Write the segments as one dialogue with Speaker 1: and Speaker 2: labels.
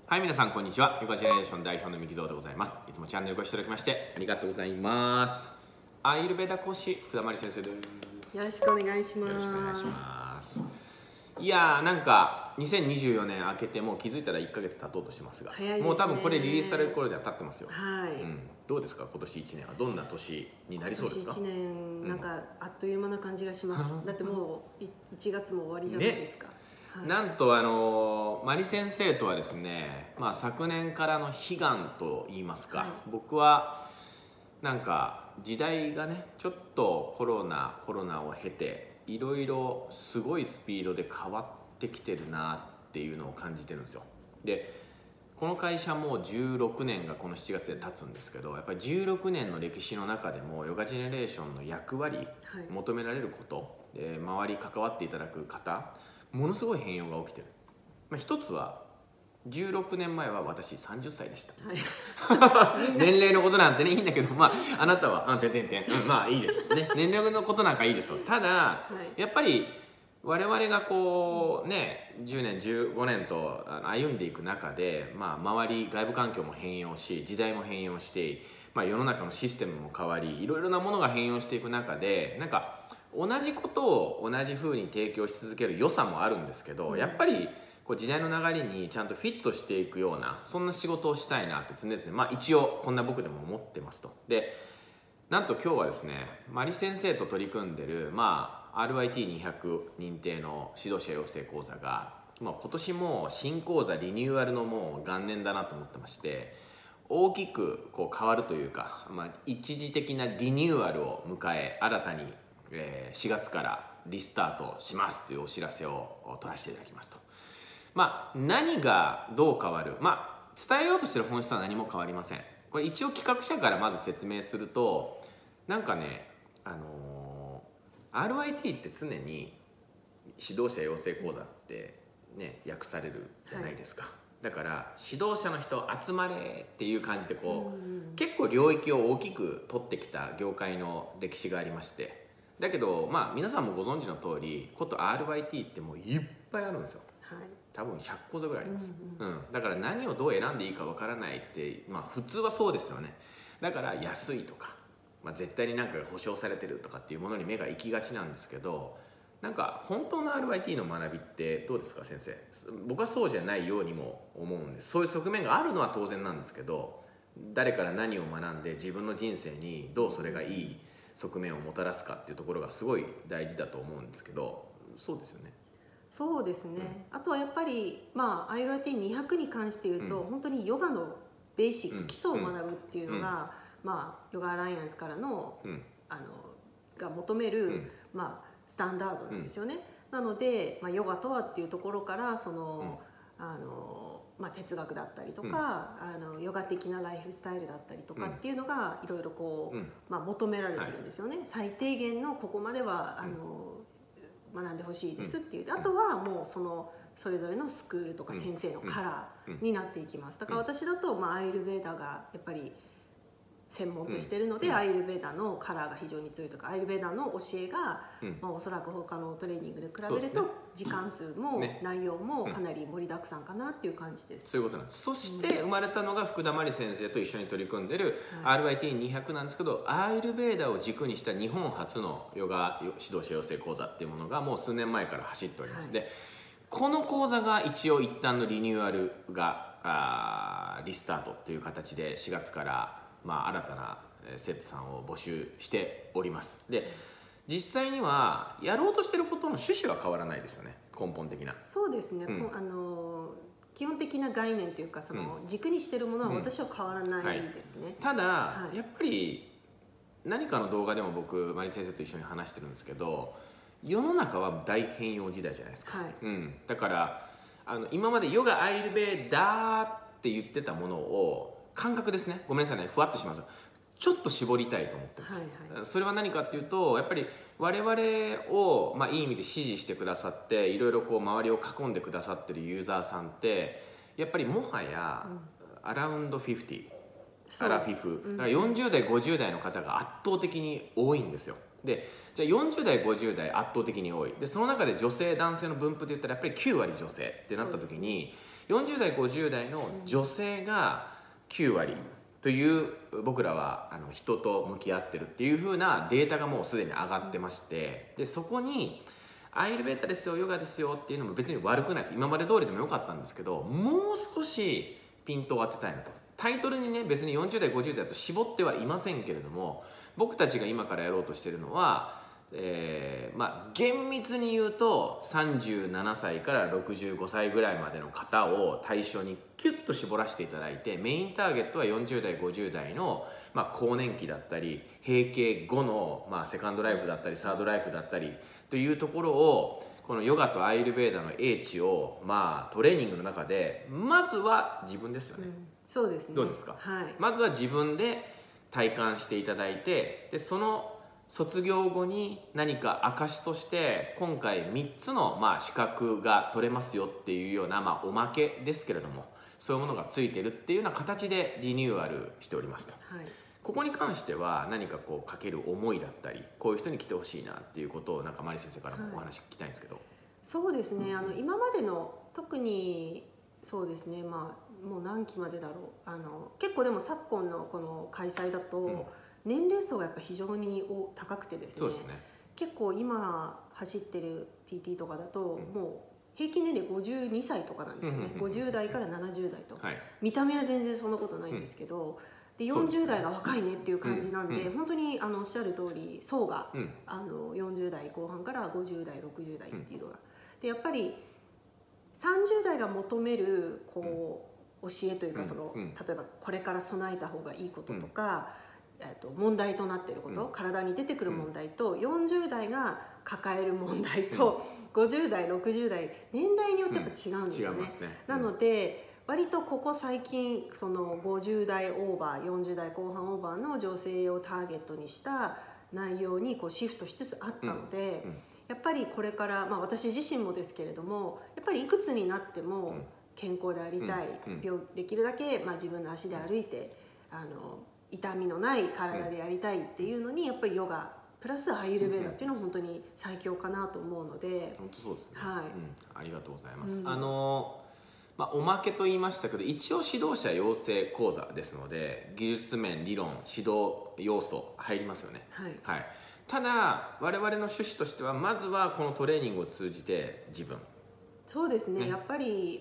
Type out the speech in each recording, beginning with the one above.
Speaker 1: はい、皆さんこんにちは。ヨガジェネレーション代表のミキゾーでございます。いつもチャンネルご視聴いただきましてありがとうございます。アイルベダ講師福田真理先生です。
Speaker 2: よろしくお願いします。
Speaker 1: よろしくお願いします。いやー、なんか2024年明けてもう気づいたら1ヶ月経とうとしてますが、
Speaker 2: 早いですね。
Speaker 1: もう多分これリリースされる頃では経ってますよ。
Speaker 2: はい、
Speaker 1: どうですか、今年1年はどんな年になりそうですか？
Speaker 2: 今年1年なんかあっという間な感じがします。だってもう1月も終わりじゃないですか。
Speaker 1: なんとマリ先生とはですね、昨年からの悲願といいますか、僕はなんか時代がねちょっとコロナを経ていろいろすごいスピードで変わってきてるなっていうのを感じてるんですよ。でこの会社も16年がこの7月で経つんですけど、やっぱり16年の歴史の中でもヨガジェネレーションの役割、求められることで周り関わっていただく方、ものすごい変容が起きてる。一つは16年前は私30歳でした、年齢のことなんてねいいんだけど、あなたはいいでしょうね。年齢のことなんかいいですよ。ただ、やっぱり我々がこうね10年15年と歩んでいく中で、周り外部環境も変容し時代も変容して、世の中のシステムも変わりいろいろなものが変容していく中で、なんか同じことを同じ風に提供し続ける良さもあるんですけど、やっぱりこう時代の流れにちゃんとフィットしていくようなそんな仕事をしたいなって常々、一応こんな僕でも思ってますと。でなんと今日はですね、マリ先生と取り組んでる、RIT200 認定の指導者養成講座が、今年も新講座リニューアルのもう元年だなと思ってまして、大きくこう変わるというか、一時的なリニューアルを迎え新たに4月からリスタートしますというお知らせを取らせていただきますと。何がどう変わる、伝えようとしている本質は何も変わりません。これ一応企画者からまず説明すると、なんかね、RIT って常に指導者養成講座ってね訳されるじゃないですか、だから指導者の人集まれっていう感じでこう、結構領域を大きく取ってきた業界の歴史がありまして、だけど皆さんもご存知の通りこと RIT ってもういっぱいあるんですよ。多分100講座ぐらいあります、だから何をどう選んでいいかわからないって、普通はそうですよね。だから安いとか、絶対に何かが保証されてるとかっていうものに目が行きがちなんですけど、なんか本当の RIT の学びってどうですか先生？僕はそうじゃないようにも思うんです。そういう側面があるのは当然なんですけど、誰から何を学んで自分の人生にどうそれがいい側面をもたらすかっていうところがすごい大事だと思うんですけど、そうですよね。
Speaker 2: そうですね、あとはやっぱりIRIT200 に関して言うと、本当にヨガのベーシック、基礎を学ぶっていうのが、ヨガアライアンスからの、が求める、スタンダードなんですよね。なので、ヨガとはっていうところからその、哲学だったりとか、ヨガ的なライフスタイルだったりとかっていうのがいろいろこう、求められてるんですよね。最低限のここまでは学んでほしいですっていう。あとはもうそれぞれのスクールとか先生のカラーになっていきます。だから私だと、アイルベーダがやっぱり専門としているので、アイルベーダのカラーが非常に強いとか、アイルベーダの教えが、おそらく他のトレーニングで比べると時間数も内容もかなり盛りだくさんかなっていう感じです。
Speaker 1: そういうことなんです。そして生まれたのが福田真理先生と一緒に取り組んでる RIT200 なんですけど、アイルベーダを軸にした日本初のヨガ指導者養成講座っていうものがもう数年前から走っております。でこの講座が一応一旦のリニューアルがリスタートという形で4月から新たな生徒さんを募集しております。で実際にはやろうとしていることの趣旨は変わらないですよね、根本的な。
Speaker 2: そうですね、基本的な概念というか軸にしているものは私は変わらないですね。
Speaker 1: ただ、やっぱり何かの動画でも僕マリ先生と一緒に話してるんですけど、世の中は大変容時代じゃないですか、だから今までヨガアイルベーダーって言ってたものを感覚ですね、ごめんなさいね、ふわっとします。ちょっと絞りたいと思ってます、それは何かっていうと、やっぱり我々を、いい意味で支持してくださっていろいろこう周りを囲んでくださってるユーザーさんってやっぱりもはや、アラウンド50、アラフィフ、だから40代50代の方が圧倒的に多いんですよ。でじゃあ40代50代圧倒的に多いで、その中で女性男性の分布で言ったらやっぱり9割女性ってなった時に、 40代50代の女性が9割という僕らは人と向き合ってるっていう風なデータがもうすでに上がってまして、でそこにアイルベーダですよヨガですよっていうのも別に悪くないです。今まで通りでもよかったんですけど、もう少しピントを当てたいなと。タイトルにね別に40代50代と絞ってはいませんけれども、僕たちが今からやろうとしてるのは、厳密に言うと37歳から65歳ぐらいまでの方を対象にキュッと絞らせていただいて、メインターゲットは40代50代の、更年期だったり閉経後の、セカンドライフだったりサードライフだったりというところを、このヨガとアイルベーダの英知を、トレーニングの中でまずは自分ですよね、
Speaker 2: そうですね。
Speaker 1: どうですか、
Speaker 2: はい、
Speaker 1: まずは自分で体感していただいて、でその卒業後に何か証として今回3つの資格が取れますよっていうような、おまけですけれども、そういうものがついてるっていうような形でリニューアルしておりますと。
Speaker 2: はい、
Speaker 1: ここに関しては何かこうかける思いだったり、こういう人に来てほしいなっていうことをなんかマリ先生からもお話聞きたいんですけど。
Speaker 2: そうですね、今までの特にそうですね、もう何期までだろう、結構でも昨今のこの開催だと、年齢層がやっぱ非常に高くてですね、
Speaker 1: そうですね、
Speaker 2: 結構今走ってる TT とかだと、もう平均年齢52歳とかなんですよね、50代から70代と、見た目は全然そんなことないんですけど、で40代が若いねっていう感じなんで、本当におっしゃる通り層が、40代後半から50代60代っていうのが、でやっぱり30代が求めるこう教えというか、例えばこれから備えた方がいいこととか、問題となっていること、体に出てくる問題と、40代が抱える問題と、50代60代年代によってやっぱ違うんですよね。なので割とここ最近その50代オーバー40代後半オーバーの女性をターゲットにした内容にこうシフトしつつあったので、やっぱりこれから、私自身もですけれども、やっぱりいくつになっても健康でありたい、できるだけ、自分の足で歩いて痛みのない体でやりたいっていうのに、やっぱりヨガプラスアイルベーダっていうのは本当に最強かなと思うので、
Speaker 1: 本当そうですね、
Speaker 2: はい、
Speaker 1: ありがとうございます。おまけと言いましたけど、一応指導者養成講座ですので、技術面理論指導要素入りますよね。はい、ただ我々の趣旨としては、まずはこのトレーニングを通じて自分、
Speaker 2: そうですね、やっぱり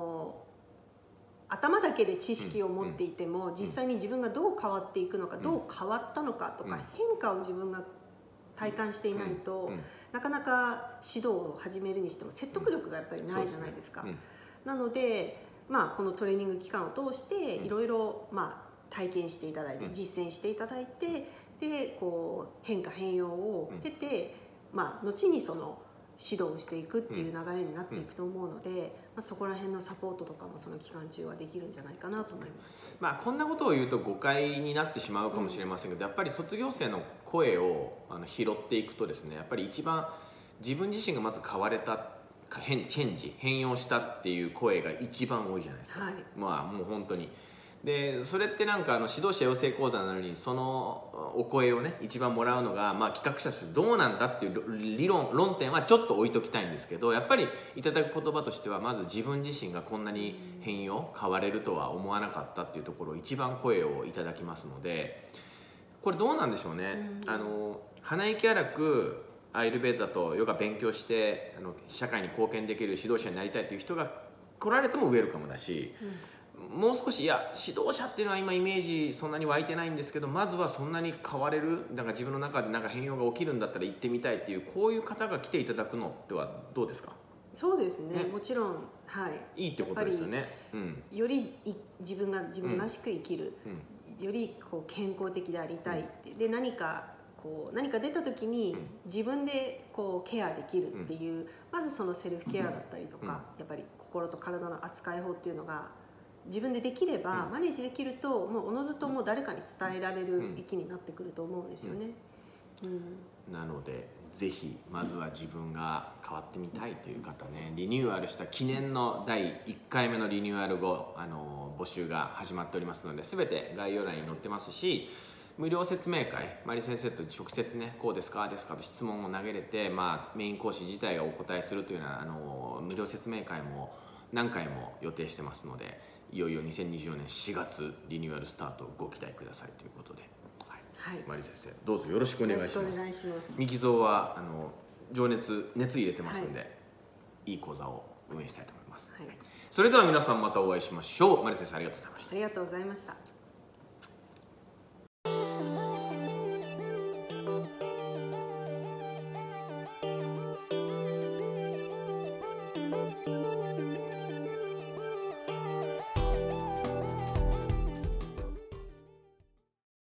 Speaker 2: 頭だけで知識を持っていても、実際に自分がどう変わっていくのか、どう変わったのかとか、変化を自分が体感していないと、なかなか指導を始めるにしても説得力がやっぱりないじゃないですか。なので、このトレーニング期間を通していろいろ体験していただいて、実践していただいて、でこう変化変容を経て、後にその指導をしていくっていう流れになっていくと思うので、そこら辺のサポートとかもその期間中はできるんじゃないかなと思います。
Speaker 1: こんなことを言うと誤解になってしまうかもしれませんけど、やっぱり卒業生の声を拾っていくとですね、やっぱり一番自分自身がまず変われた、チェンジ変容したっていう声が一番多いじゃないですか。もう本当に。でそれってなんか指導者養成講座なのに、そのお声をね一番もらうのが、企画者としてどうなんだっていう論点はちょっと置いときたいんですけど、やっぱりいただく言葉としては、まず自分自身がこんなに変われるとは思わなかったっていうところを一番声をいただきますので、これどうなんでしょうね。鼻息荒くアイルベーダとヨガ勉強して社会に貢献できる指導者になりたいという人が来られてもウェルカムだし、もう少し、いや指導者っていうのは今イメージそんなに湧いてないんですけど、まずはそんなに変われる、なんか自分の中でなんか変容が起きるんだったら行ってみたいっていう、こういう方が来ていただくのではどうですか？
Speaker 2: そうですね、もちろん、
Speaker 1: いいってことですよね。
Speaker 2: より自分らしく生きる、よりこう健康的でありたいって、で何か出た時に自分でこうケアできるっていう、まずそのセルフケアだったりとか、やっぱり心と体の扱い法っていうのが自分でできれば、マネージできると、もうおのずともう誰かに伝えられる域になってくると思うんですよね。
Speaker 1: なのでぜひまずは自分が変わってみたいという方ね、リニューアルした記念の第1回目のリニューアル後、募集が始まっておりますので、全て概要欄に載ってますし、無料説明会、マリ先生と直接ね、こうですかですかと質問を投げれて、メイン講師自体がお答えするというような無料説明会も何回も予定してますので、いよいよ2024年4月リニューアルスタートをご期待くださいということで、はい、マリ先生どうぞよろしくお願いします。
Speaker 2: よろしくお願いします。
Speaker 1: ミキゾーは熱入れてますんで、いい講座を運営したいと思います。はい、それでは皆さんまたお会いしましょう。マリ先生ありがとうございました。
Speaker 2: ありがとうございました。